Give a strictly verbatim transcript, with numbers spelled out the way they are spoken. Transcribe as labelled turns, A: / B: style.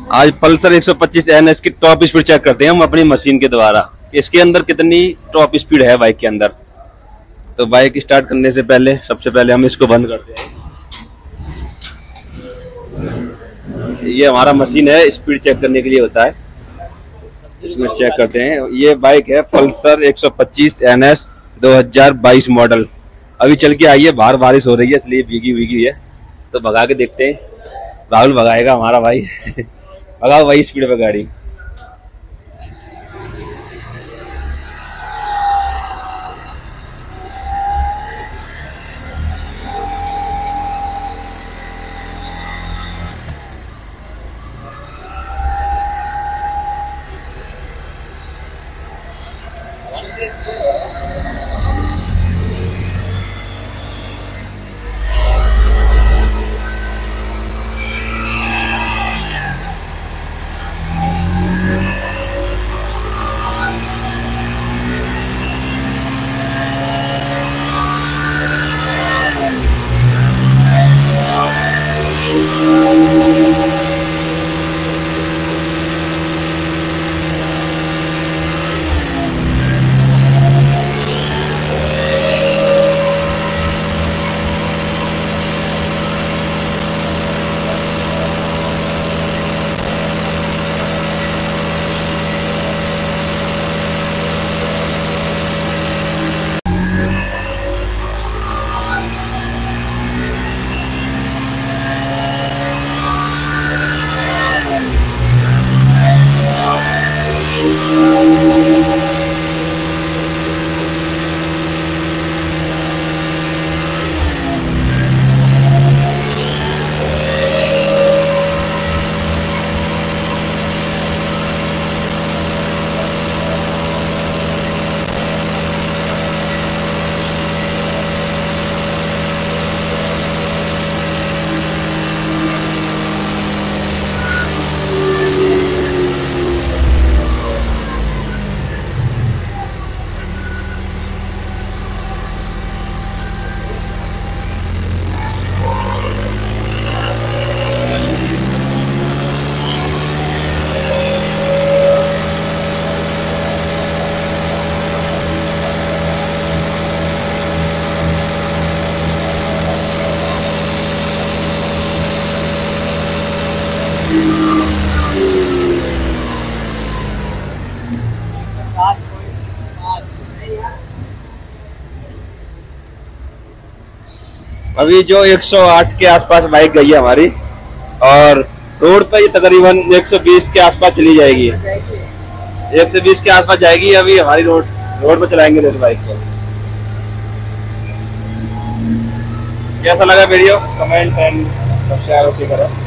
A: आज पल्सर एक सौ पच्चीस एन एस की टॉप स्पीड चेक करते हैं हम अपनी मशीन के द्वारा। इसके अंदर कितनी टॉप स्पीड है बाइक के अंदर। तो बाइक स्टार्ट करने से पहले सबसे पहले हम इसको बंद करते हैं। ये हमारा मशीन है, स्पीड चेक करने के लिए होता है। इसमें चेक करते हैं। ये बाइक है पल्सर एक सौ पच्चीस एन एस दो हज़ार बाईस मॉडल। अभी चल के आई है, बाहर बारिश हो रही है इसलिए भीगी भीगी है। तो भगा के देखते हैं। राहुल भगाएगा हमारा भाई। भगाओ भाई स्पीड पे गाड़ी। अभी जो एक सौ आठ के आसपास बाइक गई है हमारी, और रोड पे ये तकरीबन एक सौ बीस के आसपास चली जाएगी। एक सौ बीस के आसपास जाएगी अभी हमारी रोड रोड पे चलाएंगे इस बाइक को। कैसा लगा वीडियो? कमेंट एंड सब्सक्राइब करें।